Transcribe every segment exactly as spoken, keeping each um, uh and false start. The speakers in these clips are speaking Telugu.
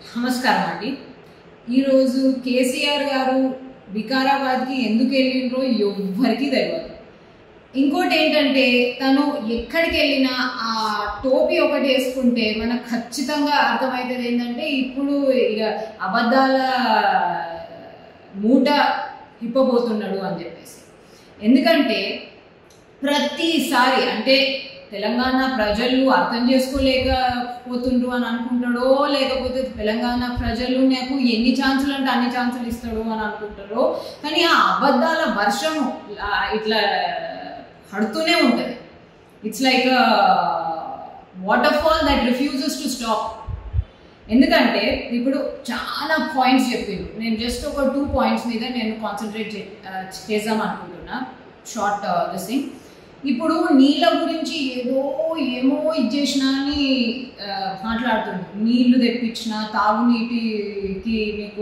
నమస్కారం అండి. ఈరోజు కేసీఆర్ గారు వికారాబాద్కి ఎందుకు వెళ్ళిండ్రో ఎవ్వరికి తెలియదు. ఇంకోటి ఏంటంటే తను ఎక్కడికి వెళ్ళినా ఆ టోపీ ఒకటి వేసుకుంటే మనకు ఖచ్చితంగా అర్థమవుతుంది ఏంటంటే ఇప్పుడు ఇక అబద్ధాల మూట హిప్పబోతున్నాడు అని చెప్పేసి. ఎందుకంటే ప్రతిసారి అంటే తెలంగాణ ప్రజలు అర్థం చేసుకోలేకపోతుండ్రు అని అనుకుంటాడో, లేకపోతే తెలంగాణ ప్రజలు నాకు ఎన్ని ఛాన్సులు అంటే అన్ని ఛాన్సులు ఇస్తాడు అని అనుకుంటారో, కానీ ఆ అబద్ధాల వర్షం ఇట్లా పడుతూనే ఉంటుంది. It's like waterfall that refuses to stop. ఎందుకంటే ఇప్పుడు చాలా పాయింట్స్ చెప్పిండు, నేను జస్ట్ ఒక టూ పాయింట్స్ మీద నేను కాన్సన్ట్రేట్ చేద్దాం అనుకుంటున్నా. Short this thing. ఇప్పుడు నీళ్ళ గురించి ఏదో ఏమో ఇచ్చేసినా అని మాట్లాడుతుంది. నీళ్లు తెప్పించిన, తాగునీటికి మీకు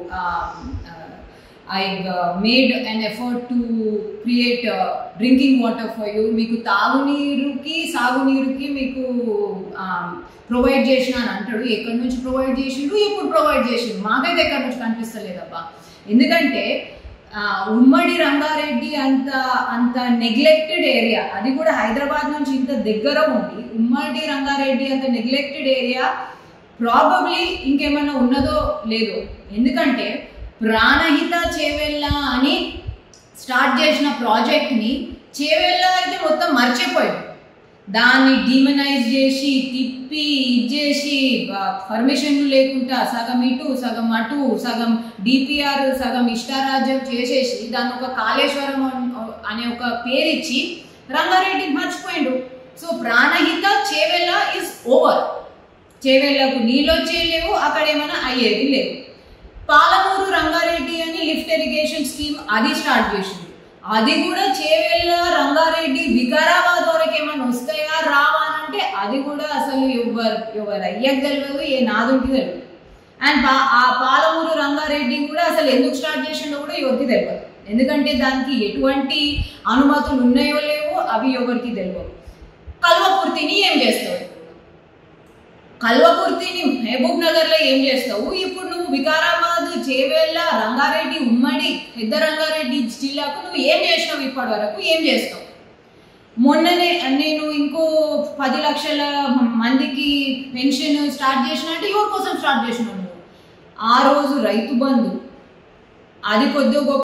I made an effort to create drinking water for you, మీకు తాగునీరుకి సాగునీరుకి మీకు ప్రొవైడ్ చేసిన అని అంటాడు. ఎక్కడి నుంచి ప్రొవైడ్ చేసిండు, ఎప్పుడు ప్రొవైడ్ చేసిండు, మాకైతే ఎక్కడి నుంచి కనిపిస్తలేదబ్బా. ఎందుకంటే ఉమ్మడి రంగారెడ్డి అంత అంత నెగ్లెక్టెడ్ ఏరియా, అది కూడా హైదరాబాద్ నుంచి ఇంత దగ్గర ఉంది. ఉమ్మడి రంగారెడ్డి అంత నెగ్లెక్టెడ్ ఏరియా ప్రాబబ్లీ ఇంకేమన్నా ఉన్నదో లేదో. ఎందుకంటే ప్రాణహిత చేవెళ్ళ అని స్టార్ట్ చేసిన ప్రాజెక్ట్ని చేవెళ్ళ అయితే మొత్తం మర్చిపోయాడు. దాన్ని డిమనైజ్ చేసి తిప్పి ఇచ్చేసి పర్మిషన్లు లేకుండా సగం ఇటు సగం అటు సగం డిపిఆర్ సగం ఇష్టారాజ్యం చేసేసి దాన్ని ఒక కాళేశ్వరం అనే ఒక పేరు ఇచ్చి రంగారెడ్డికి మర్చిపోయిండు. So Pranahita Chevella is over. చేవెళ్ళకు నీళ్ళు వచ్చేయలేవు, అక్కడ ఏమైనా అయ్యేది లేదు. పాలమూరు రంగారెడ్డి అని లిఫ్ట్ ఇరిగేషన్ స్కీమ్ అది స్టార్ట్ చేసింది. అది కూడా చేవెళ్ళ రంగారెడ్డి వికారాబాద్ వరకు ఏమైనా వస్తాయా రావా అంటే అది కూడా అసలు ఎవరు ఎవరు అయ్యకు తెలియదు, ఏ నాదుడికి తెలియదు. అండ్ పా ఆ పాలమూరు రంగారెడ్డి కూడా అసలు ఎందుకు స్టార్ట్ చేసిండో కూడా ఎవరికి తెలియదు. ఎందుకంటే దానికి ఎటువంటి అనుమతులు ఉన్నాయో లేవో అవి ఎవరికి తెలియదు. కల్వకుర్తిని ఏం చేస్తావు, కల్వకుర్తిని మహబూబ్ నగర్లో ఏం చేస్తావు, ఇప్పుడు నువ్వు వికారాబాద్ చేవెళ్ళ రంగారెడ్డి ఉమ్మడి పెద్ద రంగారెడ్డి జిల్లాకు నువ్వు ఏం చేసినావు, ఇప్పటి వరకు ఏం చేస్తావు. మొన్ననే నేను ఇంకో పది లక్షల మందికి పెన్షన్ స్టార్ట్ చేసిన అంటే ఎవరి కోసం స్టార్ట్ చేసినావు నువ్వు. ఆ రోజు రైతు బంధు అది కొద్దిగా